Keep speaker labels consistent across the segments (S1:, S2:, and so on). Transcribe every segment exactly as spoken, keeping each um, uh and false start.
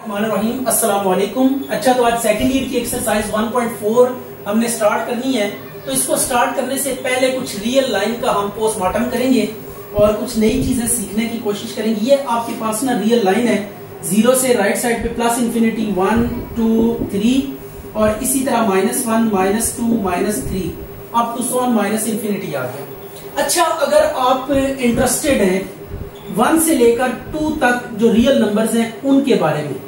S1: रहीम अस्सलाम वालेकुम। अच्छा, तो आज सेकंड ईयर की एक्सरसाइज वन पॉइंट फोर हमने स्टार्ट करनी है। तो इसको स्टार्ट करने से पहले कुछ रियल लाइन का हम पोस्टमार्टम करेंगे और कुछ नई चीजें सीखने की कोशिश करेंगे। ये आपके पास ना रियल लाइन है, जीरो से राइट साइड पे plus infinity one two three और इसी तरह minus one minus two minus three up to so minus infinity आ गया। अच्छा, अगर आप इंटरेस्टेड हैं वन से लेकर टू तक जो रियल नंबर्स हैं उनके बारे में,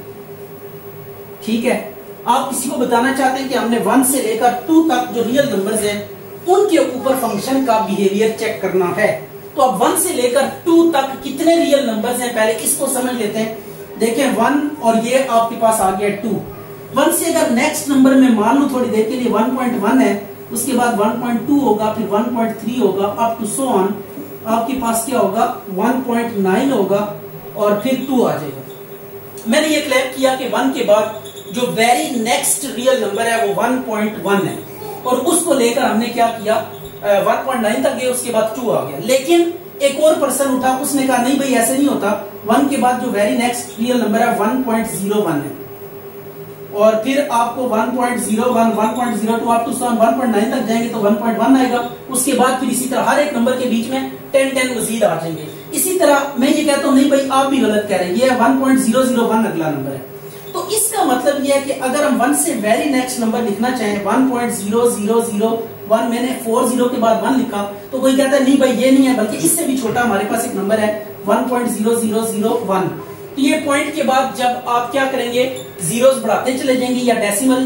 S1: ठीक है, आप किसी को बताना चाहते हैं कि हमने वन से लेकर टू तक जो रियल नंबर्स हैं उनके ऊपर फंक्शन का बिहेवियर चेक करना है, तो अब वन से लेकर टू तक कितने रियल नंबर्स हैं पहले इसको समझ लेते हैं। देखें, वन और ये आपके पास आ गया टू। वन से अगर नेक्स्ट नंबर में मान लो थोड़ी देर के लिए वन पॉइंट वन है, उसके बाद वन पॉइंट टू होगा, फिर वन पॉइंट थ्री होगा, अप टू सो ऑन आपके पास क्या होगा वन पॉइंट नाइन होगा और फिर टू आ जाएगा। मैंने ये क्लेम किया कि वन के बाद जो वेरी नेक्स्ट रियल नंबर है वो वन पॉइंट वन है और उसको लेकर हमने क्या किया वन पॉइंट नाइन तक गए, उसके बाद टू आ गया। लेकिन एक और पर्सन उठा, उसने कहा नहीं भाई ऐसे नहीं होता, वन के बाद जो वेरी नेक्स्ट रियल नंबर है वन पॉइंट जीरो वन है और फिर आपको one point zero one, one point zero two आप टू वन पॉइंट नाइन तक जाएंगे तो वन पॉइंट वन आएगा। उसके बाद फिर इसी तरह हर एक नंबर के बीच में टेन टेन मजीद आ जाएंगे। इसी तरह मैं ये कहता हूं नहीं भाई आप भी गलत कह रहे हैं, ये one point zero zero one अगला नंबर है। तो इसका मतलब यह है कि अगर हम वन से वेरी नेक्स्ट नंबर लिखना चाहें one point zero zero zero one, मैंने फोर जीरो के बाद वन लिखा तो कोई कहता है नहीं भाई ये नहीं है, बल्कि इससे भी छोटा हमारे पास एक नंबर है one point zero zero zero one. तो ये पॉइंट के बाद जब आप क्या करेंगे जीरोस बढ़ाते चले जाएंगे या डेसिमल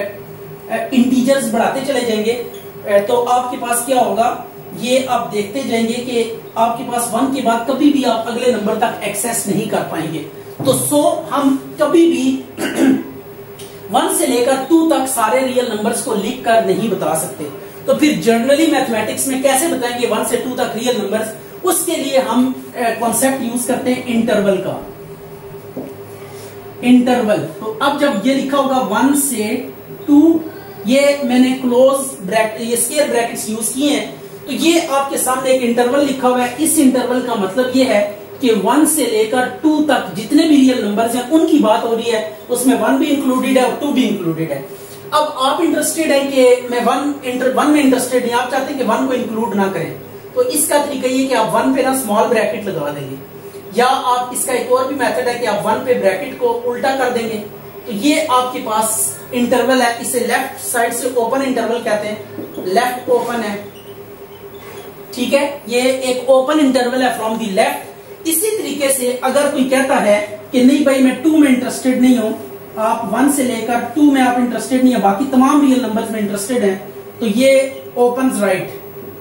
S1: इंटीजर्स बढ़ाते चले जाएंगे, तो आपके पास क्या होगा ये आप देखते जाएंगे कि आपके पास वन के बाद कभी भी आप अगले नंबर तक एक्सेस नहीं कर पाएंगे। तो सो हम कभी भी वन से लेकर टू तक सारे रियल नंबर्स को लिख कर नहीं बता सकते। तो फिर जनरली मैथमेटिक्स में कैसे बताएंगे वन से टू तक रियल नंबर्स, उसके लिए हम कॉन्सेप्ट यूज करते हैं इंटरवल का। इंटरवल, तो अब जब ये लिखा होगा वन से टू, ये मैंने क्लोज ब्रैकेट ये स्क्वायर ब्रैकेट्स यूज किए हैं, तो ये आपके सामने एक इंटरवल लिखा हुआ है। इस इंटरवल का मतलब ये है कि वन से लेकर टू तक जितने भी रियल नंबर्स हैं उनकी बात हो रही है, उसमें वन भी इंक्लूडेड है और टू भी इंक्लूडेड है। अब आप इंटरेस्टेड है कि मैं वन इंटर वन में इंटरेस्टेड नहीं, आप चाहते हैं कि वन को इंक्लूड ना करें, तो इसका तरीका ये कि आप वन पे ना स्मॉल ब्रैकेट लगा देंगे, या आप इसका एक और भी मेथड है कि आप वन पे ब्रैकेट को उल्टा कर देंगे। तो ये आपके पास इंटरवल है, इसे लेफ्ट साइड से ओपन इंटरवल कहते हैं, लेफ्ट ओपन है, ठीक है, ये एक ओपन इंटरवल है फ्रॉम दी लेफ्ट। इसी तरीके से अगर कोई कहता है कि नहीं भाई मैं टू में इंटरेस्टेड नहीं हूं, आप वन से लेकर टू में आप इंटरेस्टेड नहीं है, बाकी तमाम रियल नंबर्स में इंटरेस्टेड हैं, तो ये ओपन राइट,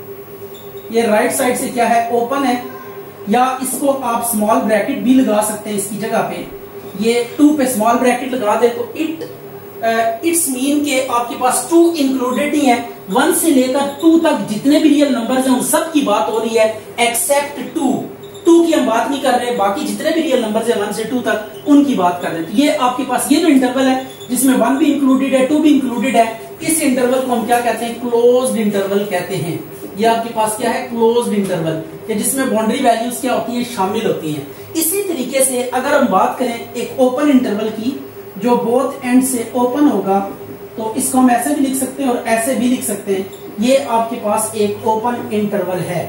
S1: ये राइट साइड से क्या है ओपन है, या इसको आप स्मॉल ब्रैकेट भी लगा सकते हैं इसकी जगह पे। ये टू पे स्मॉल ब्रैकेट लगा दे तो इट इट्स मीन के आपके पास टू इंक्लूडेड ही है। वन से लेकर टू तक जितने भी रियल नंबर्स हैं उन सब की बात हो रही है एक्सेप्ट टू। टू की हम बात नहीं कर रहे, बाकी जितने भी रियल नंबर्स हैं वन से टू तक उनकी बात कर रहे हैं। तो ये आपके पास ये जो इंटरवल है जिसमें वन भी इंक्लूडेड है टू भी इंक्लूडेड है, इस इंटरवल को हम क्या कहते हैं क्लोज्ड इंटरवल कहते हैं। ये आपके पास क्या है क्लोज्ड इंटरवल, जिसमें बाउंड्री वैल्यूज क्या होती है शामिल होती हैं। इसी तरीके से अगर हम बात करें एक ओपन इंटरवल की जो बोथ एंड से ओपन होगा, तो इसको हम ऐसे भी लिख सकते हैं और ऐसे भी लिख सकते हैं। ये आपके पास एक ओपन इंटरवल है।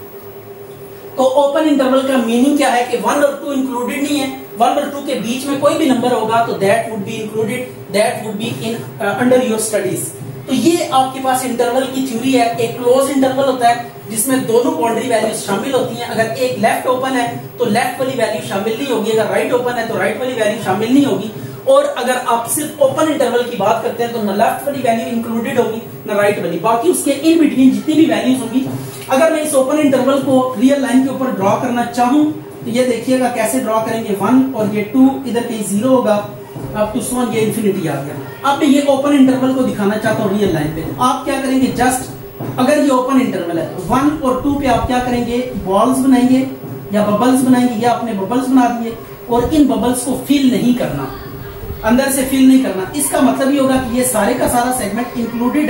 S1: तो ओपन इंटरवल का मीनिंग क्या है कि वन और टू इंक्लूडेड नहीं है, वन और टू के बीच में कोई भी नंबर होगा तो that would be included, that would be in under your studies. तो ये आपके पास इंटरवल की थ्योरी है। एक क्लोज इंटरवल होता है जिसमें दोनों बाउंड्री वैल्यूज शामिल होती हैं। अगर एक लेफ्ट ओपन है तो लेफ्ट वाली वैल्यू शामिल नहीं होगी, अगर राइट ओपन है तो राइट वाली वैल्यू शामिल नहीं होगी। और अगर आप सिर्फ ओपन इंटरवल की बात करते हैं तो न लेफ्ट वाली वैल्यू इंक्लूडेड होगी न राइट वाली, बाकी उसके इन बिटवीन जितनी भी वैल्यूज होंगी। अगर मैं इस ओपन इंटरवल को रियल लाइन के ऊपर ड्रॉ करना चाहूं तो ये देखिएगा कैसे ड्रॉ करेंगे, वन और ये टू इधर कहीं जीरो होगा, अब टू सो ये इन्फिनिटी आ गया। अब मैं ये ओपन इंटरवल को दिखाना चाहता हूँ रियल लाइन पे, आप क्या करेंगे जस्ट अगर ये ओपन इंटरवल है वन और टू पे आप क्या करेंगे बॉल्स बनाएंगे या बबल्स बनाएंगे, या आपने बबल्स बना दिए और इन बबल्स को फिल नहीं करना, अंदर से फिल नहीं करना। इसका मतलब ये होगा कि ये सारे का सारा सेगमेंट इंक्लूडेड है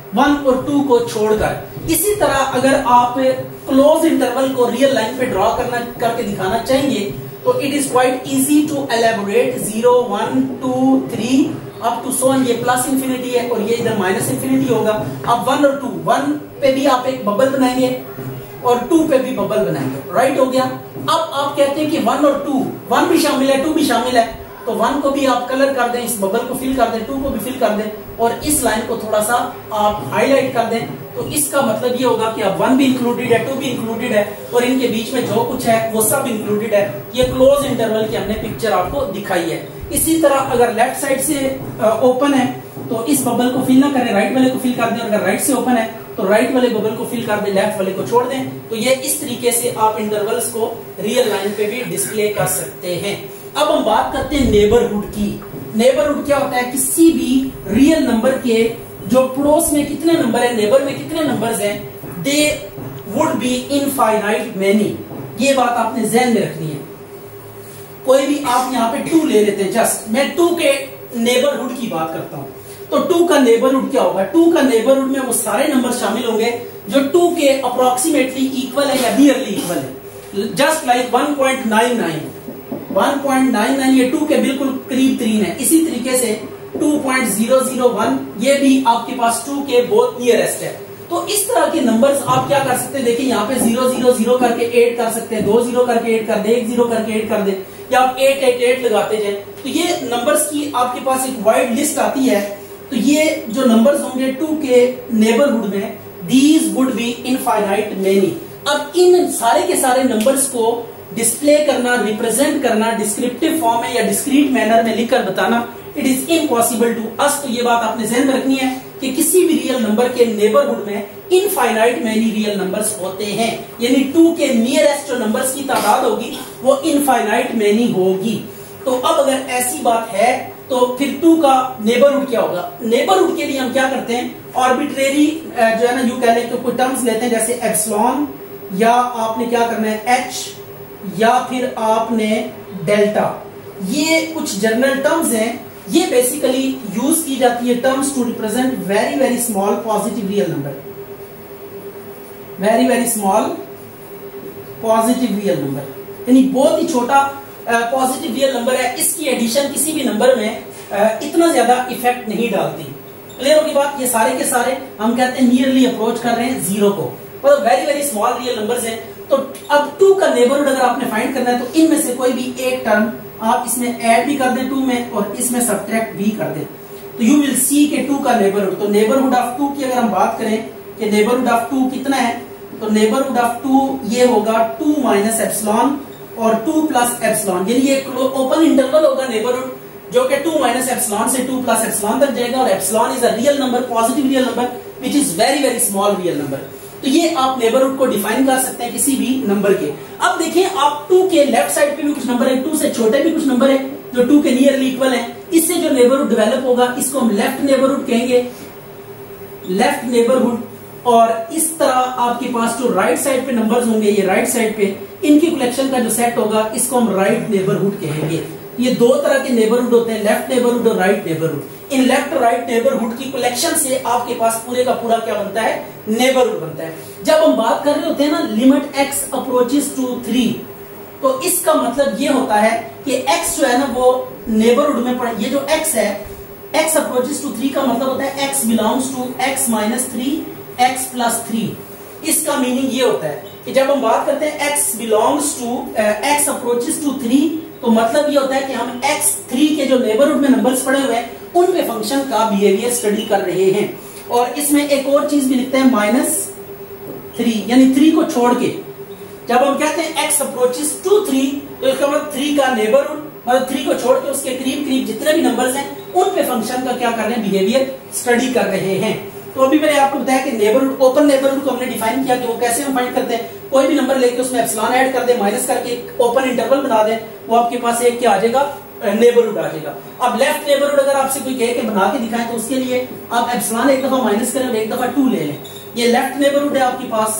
S1: वन और टू को छोड़कर। इसी तरह अगर आप क्लोज इंटरवल को रियल लाइन पे ड्रॉ करना करके दिखाना चाहेंगे तो it is quite easy to elaborate zero one two three up to so ये प्लस इंफिनिटी है और ये इधर माइनस इंफिनिटी होगा। अब वन और टू, वन पे भी आप एक बबल बनाएंगे और टू पे भी बबल बनाएंगे, राइट हो गया। अब आप कहते हैं कि वन और टू, वन भी शामिल है टू भी शामिल है, तो वन को भी आप कलर कर दें, इस बबल को फिल कर दें, टू को भी फिल कर दें और इस लाइन को थोड़ा सा आप हाईलाइट कर दें। तो इसका मतलब ये होगा कि अब वन भी इंक्लूडेड है, टू भी इंक्लूडेड है और इनके बीच में जो कुछ है वो सब इंक्लूडेड है। ये क्लोज इंटरवल की हमने पिक्चर आपको दिखाई है। इसी तरह अगर लेफ्ट साइड से ओपन है तो इस बबल को फिल ना करें, राइट वाले को फिल कर दें। अगर राइट से ओपन है तो राइट वाले बबल को फिल कर दें, लेफ्ट वाले को छोड़ दें। तो ये इस तरीके से आप इंटरवल्स को रियल लाइन पे भी डिस्प्ले कर सकते हैं। अब हम बात करते हैं नेबरहुड की। नेबरहुड क्या होता है? किसी भी रियल नंबर के जो पड़ोस में कितने नंबर है, नेबर में कितने नंबर्स हैं, they would be infinite many. ये बात आपने ध्यान में रखनी है। कोई भी आप यहाँ पे टू ले लेते हैं, जस्ट मैं टू के नेबरहुड की बात करता हूं तो टू का नेबरहुड क्या होगा? टू का नेबरहुड में वो सारे नंबर शामिल होंगे जो टू के अप्रोक्सीमेटली इक्वल है या नियरली इक्वल है। Just like one point nine nine, one point nine nine ये टू के बिल्कुल करीब तरीन है। इसी तरीके से two point zero zero one ये भी आपके पास टू के बहुत नियरेस्ट है। तो इस तरह के नंबर्स आप क्या कर सकते हैं? देखिए यहाँ पे जीरो जीरो जीरो करके एड कर सकते हैं, दो जीरो करके एड कर दे, एक जीरो करके एड कर दे, या आप एट एट एट लगाते जाए। तो ये नंबर्स की आपके पास एक वाइड लिस्ट आती है। तो ये जो नंबर्स होंगे टू के नेबरहुड में, these would be infinite many. अब इन सारे के सारे नंबर्स को डिस्प्ले करना, रिप्रेजेंट करना डिस्क्रिप्टिव फॉर्म में या डिस्क्रीट मैनर में लिखकर बताना, it is impossible to us. तो ये बात आपने ध्यान में रखनी है कि किसी भी रियल नंबर के नेबरहुड में इनफाइनाइट मेनी रियल नंबर्स होते हैं, यानी टू के नियरेस्ट जो नंबर्स की तादाद होगी वो इनफाइनाइट मेनी होगी। तो अब अगर ऐसी बात है तो फिर टू का नेबरहुड क्या होगा? नेबरहुड के लिए हम क्या करते हैं? आर्बिट्रेरी जो है ना, यू कह लें कि कोई टर्म्स लेते हैं जैसे एप्सिलॉन, या आपने क्या करना है एच, या फिर आपने डेल्टा। ये कुछ जनरल टर्म्स हैं, ये बेसिकली यूज की जाती है terms to represent very very small positive real number, very very small positive real number, यानी बहुत ही छोटा पॉजिटिव रियल नंबर है। इसकी एडिशन किसी भी नंबर में uh, इतना ज्यादा इफेक्ट नहीं डालती। क्लियर होगी बात? ये सारे के सारे हम कहते हैं नियरली अप्रोच कर रहे हैं जीरो को, मतलब very very small real numbers हैं। तो अब टू का नेबरहुड अगर आपने फाइंड करना है तो इनमें से कोई भी एक टर्म आप इसमें ऐड भी कर दें टू में और इसमें सब्ट्रैक्ट भी कर दें, तो यू विल सी के टू का नेबरहुड। तो नेबरहुड ऑफ टू की अगर हम बात करें कि नेबरहुड ऑफ टू कितना है, तो नेबरहुड ऑफ टू ये होगा टू माइनस एप्सिलॉन और टू प्लस एप्सिलॉन, यानी ये ओपन इंटरवल होगा नेबरहुड जो कि टू माइनस एप्सिलॉन से टू प्लस एप्सिलॉन तक जाएगा। और epsilon is a real number, positive real number which is very very small real number. तो ये आप नेबरहुड को डिफाइन कर सकते हैं किसी भी नंबर के। अब देखिए आप टू के लेफ्ट साइड पे भी कुछ नंबर है, टू से छोटे भी कुछ नंबर है जो टू के नियरली इक्वल है। इससे जो नेबरहुड डेवलप होगा इसको हम लेफ्ट नेबरहुड कहेंगे, लेफ्ट नेबरहुड। और इस तरह आपके पास जो राइट साइड पे नंबर्स होंगे, ये राइट साइड पे इनकी कलेक्शन का जो सेट होगा इसको हम राइट नेबरहुड कहेंगे। ये दो तरह के नेबरहुड होते हैं, लेफ्ट नेबरहुड और राइट नेबरहुड। इन लेफ्ट राइट नेबरहुड की कलेक्शन से आपके पास पूरे का पूरा क्या बनता है? नेबरहुड बनता है। जब हम बात कर रहे होते हैं ना limit x approaches to three, तो इसका मतलब ये होता है कि x जो है ना वो नेबरहुड में पड़े। ये जो x है, x अप्रोचेस टू थ्री का मतलब होता है x belongs to x minus three, x plus three. इसका मीनिंग ये होता है कि जब हम बात करते हैं x belongs to x approaches to three, तो मतलब ये होता है कि हम x थ्री के जो नेबरहुड में नंबर्स पड़े हुए हैं उन पे फंक्शन का बिहेवियर स्टडी कर रहे हैं। और इसमें एक और चीज भी लिखते हैं माइनस थ्री, यानी थ्री को छोड़ के जब हम कहते हैं x अप्रोचेस टू थ्री, तो इसका मतलब थ्री का नेबरहुड, मतलब थ्री को छोड़ के उसके करीब करीब जितने भी नंबर्स हैं उन पे फंक्शन का क्या कर रहे हैं? बिहेवियर स्टडी कर रहे हैं। तो अभी मैंने आपको बताया कि नेबरहुड, ओपन नेबरहुड को हमने डिफाइन किया कि वो कैसे हम फाइंड करते हैं। कोई भी नंबर लेके उसमें एप्सिलॉन ऐड कर दे, माइनस करके एक ओपन इंटरवल बना दे, वो आपके पास एक क्या आ जाएगा? नेबरहुड आ जाएगा। अब लेफ्ट नेबरहुड अगर आपसे कोई कहे कि बना के दिखाएं, तो उसके लिए आप एप्सिलॉन एक दफा माइनस करें और एक दफा टू ले लें। ये लेफ्ट नेबरहुड है आपके पास,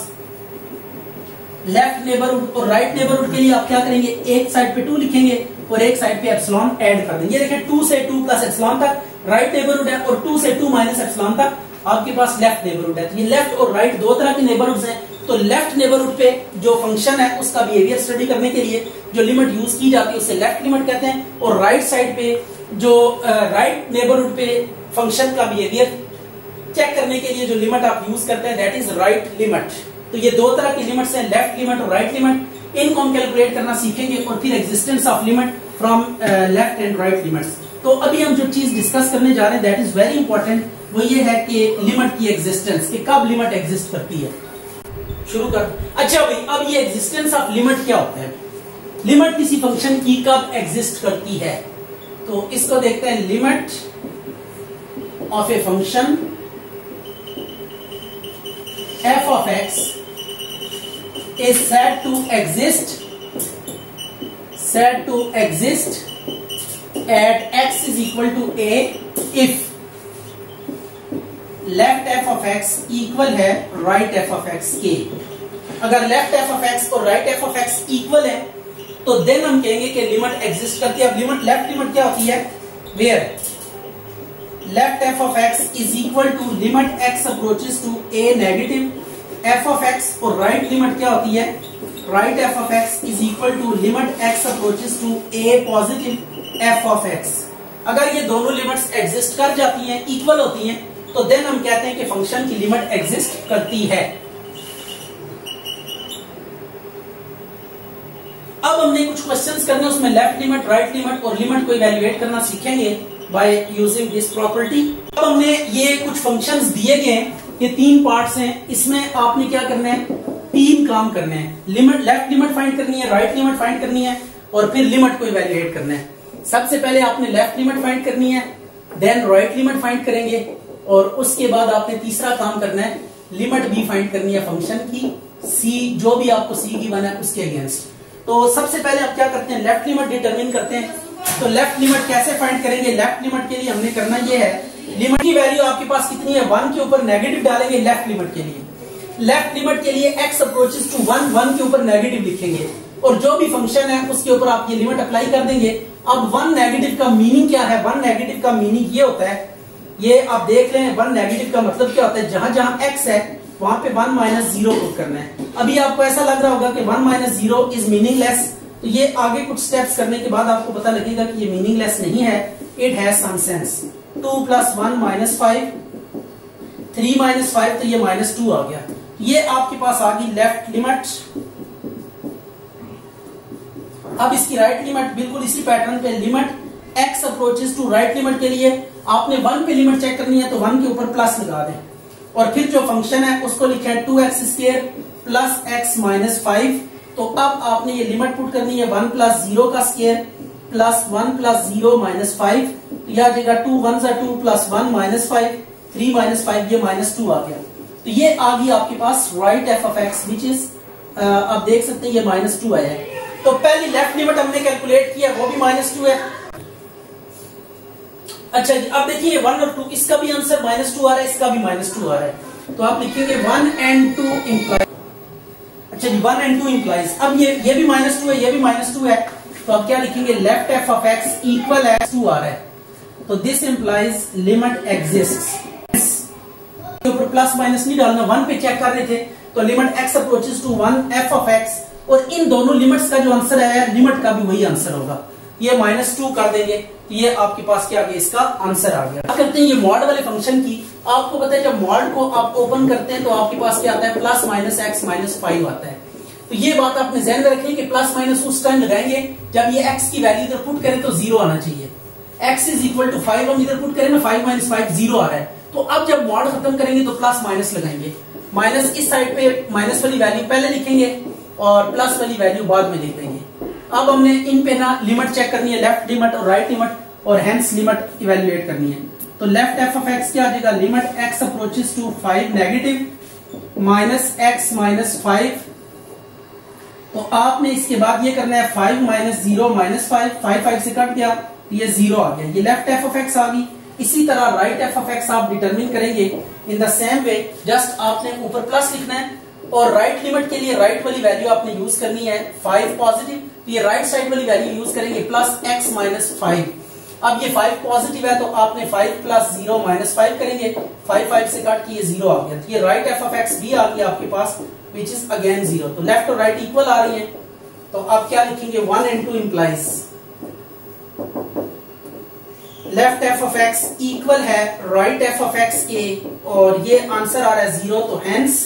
S1: लेफ्ट नेबरहुड। और राइट नेबरहुड के लिए आप क्या करेंगे? एक साइड पे टू लिखेंगे और एक साइड पे एप्सिलॉन ऐड कर देंगे। ये देखिए टू से टू प्लस एप्सिलॉन तक राइट नेबरहुड है और टू से टू माइनस एप्सिलॉन तक आपके पास लेफ्ट नेबरहुड है। तो ये लेफ्ट और राइट दो तरह के नेबरहुड्स हैं। तो लेफ्ट नेबरहुड पे जो फंक्शन है उसका बिहेवियर स्टडी करने के लिए जो लिमिट यूज की जाती है उसे लेफ्ट लिमिट कहते हैं, और राइट साइड पे जो राइट नेबरहुड पे फंक्शन का बिहेवियर चेक करने के लिए जो लिमिट आप यूज करते हैं दैट इज राइट लिमिट। तो ये दो तरह की लिमिट्स हैं, लेफ्ट लिमिट और राइट लिमिट। इनको हम कैलकुलेट करना सीखेंगे और फिर existence of limit from left and right limits. तो अभी हम जो चीज डिस्कस करने जा रहे हैं दैट इज वेरी इंपॉर्टेंट, वो ये है कि लिमिट की एग्जिस्टेंस, कि कब लिमिट एग्जिस्ट करती है। शुरू कर। अच्छा भाई, अब ये एग्जिस्टेंस ऑफ लिमिट क्या होता है? लिमिट किसी फंक्शन की कब एग्जिस्ट करती है? तो इसको देखते हैं। Limit of a function f of x is said to exist said to exist at x is equal to a if left f of x equal है right f of x के। अगर left f of x और right f of x equal है तो then हम कहेंगे कि limit exist करती है। अब लिमिट, लेफ्ट लिमिट क्या होती है? Where left f of x is equal to limit x approaches to a negative f of x, और right limit क्या होती है? right f of x is equal to limit x approaches to a positive f of x। अगर ये दोनों limits exist कर जाती हैं, इक्वल होती हैं, तो देन हम कहते हैं कि फंक्शन की लिमिट एग्जिस्ट करती है। अब हमने कुछ क्वेश्चंस करने, उसमें लेफ्ट लिमिट, राइट लिमिट और लिमिट को इवैल्यूएट करना सीखेंगे बाय यूजिंग दिस प्रॉपर्टी। अब हमने ये कुछ फंक्शंस दिए गए हैं, ये तीन पार्ट्स हैं, इसमें आपने क्या करना है? तीन काम करने हैं। लिमिट, लेफ्ट लिमिट फाइंड करनी है, राइट लिमिट फाइंड करनी है और फिर लिमिट को इवैल्यूएट करना है। सबसे पहले आपने लेफ्ट लिमिट फाइंड करनी है, देन राइट लिमिट फाइंड करेंगे और उसके बाद आपने तीसरा काम करना है, लिमिट भी फाइंड करनी है फंक्शन की सी, जो भी आपको सी गिवन है उसके अगेंस्ट। तो सबसे पहले आप क्या करते हैं? लेफ्ट लिमिट डिटरमिन करते हैं। तो लेफ्ट लिमिट कैसे फाइंड करेंगे? लेफ्ट लिमिट के लिए हमने करना ये है, लिमिट की वैल्यू आपके पास कितनी है? वन के ऊपर नेगेटिव डालेंगे लेफ्ट लिमिट के लिए। लेफ्ट लिमिट के लिए x approaches to one, one के ऊपर नेगेटिव लिखेंगे और जो भी फंक्शन है उसके ऊपर आप ये लिमिट अप्लाई कर देंगे। अब वन नेगेटिव का मीनिंग क्या है? वन नेगेटिव का मीनिंग ये होता है, ये आप देख रहे हैं, वन नेगेटिव का मतलब क्या होता है? जहां जहां x है वहां पे वन माइनस जीरो पुट करना है। अभी आपको ऐसा लग रहा होगा कि one minus zero is meaningless, तो ये आगे कुछ स्टेप्स करने के बाद आपको पता लगेगा कि ये मीनिंगलेस नहीं है, it has some sense. Two plus one minus five, three minus five, तो ये माइनस टू आ गया। ये आपके पास आ गई लेफ्ट लिमिट। अब इसकी राइट लिमिट बिल्कुल इसी पैटर्न पे, limit x approaches to right limit के लिए आपने वन पे लिमिट चेक करनी है तो वन के ऊपर प्लस लगा दें और फिर जो फंक्शन है उसको लिखा है two x square plus x minus five. तो अब आपने ये लिमिट पुट करनी है वन प्लस जीरो का square plus one plus zero minus five, तो यह आ जाएगा टू वन जा two plus one minus five, three minus five, ये माइनस टू आ गया। तो ये आ गई आपके पास right f of x which is, आप देख सकते हैं ये माइनस टू आया है। तो पहली लेफ्ट लिमिट हमने कैलकुलेट किया, वो भी माइनस टू है। अच्छा जी, अब देखिए वन और टू, इसका भी आंसर माइनस टू आ रहा है, इसका भी माइनस टू आ रहा है, तो आप लिखेंगे वन एंड टू इंप्लाइज। अच्छा जी, वन एंड टू इंप्लाइज, अब ये ये भी माइनस टू है, ये भी माइनस टू है, तो आप क्या लिखेंगे? Left f of x equal x two आ रहा है, तो दिस इंप्लाइज लिमिट एग्जिस्ट्स। के ऊपर प्लस माइनस नहीं डालना, वन पे चेक कर रहे थे, तो limit x approaches to one f of x, और इन दोनों लिमिट्स का जो आंसर आया लिमिट का भी वही आंसर होगा, ये माइनस टू कर देंगे, तो ये आपके पास क्या आ गया? इसका आंसर आ गया। बात करते हैं ये मॉड वाले फंक्शन की। आपको पता है जब मॉड को आप ओपन करते हैं तो आपके पास क्या आता है? Plus minus x minus five आता है। तो ये बात आपने ध्यान में रखनी है कि प्लस माइनस उस टाइम लगाएंगे जब ये एक्स की वैल्यू इधर पुट करें तो जीरो आना चाहिए। X is equal to five, हम इधर पुट करें ना, फाइव माइनस फाइव जीरो आ रहा है, तो अब जब मॉड खत्म करेंगे तो प्लस माइनस लगाएंगे। माइनस इस साइड पे माइनस वाली वैल्यू पहले लिखेंगे और प्लस वाली वैल्यू बाद में लिख देंगे। अब हमने इन पे ना लिमिट चेक करनी है, लेफ्ट लिमिट और राइट लिमिट, और हेंस लिमिट इवेल्युएट करनी है। तो लेफ्ट एफ ऑफ एक्स क्या आ जाएगा? Limit x approaches to five negative minus x minus five. तो आपने इसके बाद ये करना है five minus zero minus five, five five से कट गया, ये जीरो आ गया, ये लेफ्ट एफ ऑफ एक्स आ गई। इसी तरह राइट एफ ऑफ एक्स आप डिटरमिन करेंगे in the same way, just आपने ऊपर प्लस लिखना है और राइट लिमिट के लिए राइट वाली वैल्यू आपने यूज करनी है फाइव पॉजिटिव, तो ये राइट साइड वाली वैल्यू यूज करेंगे प्लस एक्स माइनस फाइव। अब ये फाइव पॉजिटिव है तो आपने five plus zero minus five करेंगे, फाइव फाइव से काट के ये जीरो आ गया, तो ये राइट एफ ऑफ एक्स भी आ गया आपके पास विच इज अगेन जीरो। तो लेफ्ट और राइट इक्वल आ रही है, तो आप क्या लिखेंगे, one and two implies left f of x equal है राइट एफ ऑफ एक्स के, और ये आंसर आ रहा है जीरो, तो हेंस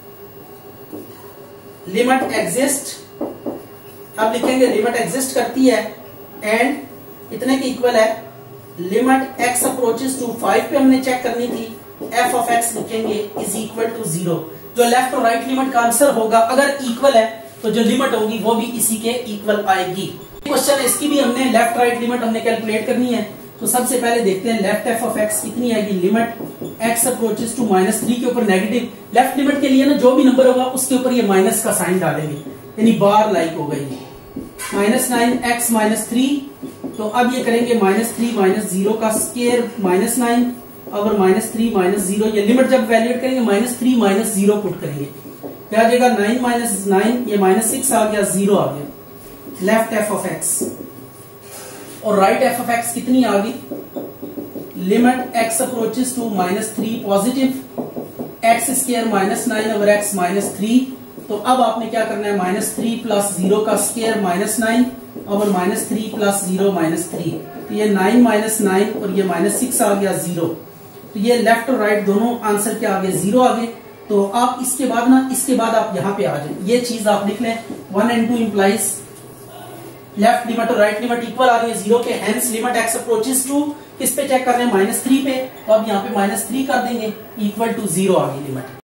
S1: लिमिट एग्जिस्ट। अब लिखेंगे लिमिट एग्जिस्ट करती है एंड इतने के इक्वल है limit x approaches to five पे हमने चेक करनी थी, एफ ऑफ एक्स लिखेंगे इज इक्वल टू जीरो। जो लेफ्ट और राइट लिमिट का आंसर होगा अगर इक्वल है तो जो लिमिट होगी वो भी इसी के इक्वल आएगी। क्वेश्चन है इसकी भी हमने लेफ्ट राइट लिमिट हमने कैलकुलेट करनी है। तो सबसे पहले देखते हैं लेफ्ट एफ ऑफ एक्स कितनी आएगी, limit x approaches to minus three के ऊपर नेगेटिव, लेफ्ट लिमिट के लिए ना जो भी नंबर होगा उसके ऊपर ये माइनस का साइन डालेंगे, यानी बार लाइक हो गई minus nine x minus three. तो अब ये करेंगे माइनस थ्री माइनस जीरो का स्केयर माइनस नाइन और माइनस थ्री माइनस जीरो, ये लिमिट जब वैल्यूएट करेंगे minus three minus zero put करेंगे, क्या आ जाएगा नाइन माइनस नाइन, ये माइनस सिक्स आ गया, जीरो आ गया लेफ्ट एफ ऑफ एक्स। और राइट एफ ऑफ एक्स कितनी आ गई, limit x approaches to minus three positive x square minus nine over x minus three. तो अब आपने क्या करना है, माइनस थ्री प्लस जीरो का स्केयर माइनस नाइन और minus three plus zero minus three, तो ये नाइन माइनस नाइन और ये माइनस सिक्स आ गया जीरो। तो ये लेफ्ट और राइट दोनों आंसर क्या आ गए, जीरो आ गए। तो आप इसके बाद ना इसके बाद आप यहाँ पे आ जाए, ये चीज आप लिख लें, one and two implies left limit और राइट लिमिट इक्वल आ रही है जीरो के, hence limit x approaches to किस पे चेक कर रहे हैं, माइनस थ्री पे, तो अब यहाँ पे माइनस थ्री कर देंगे, इक्वल टू जीरो आ गई लिमिट।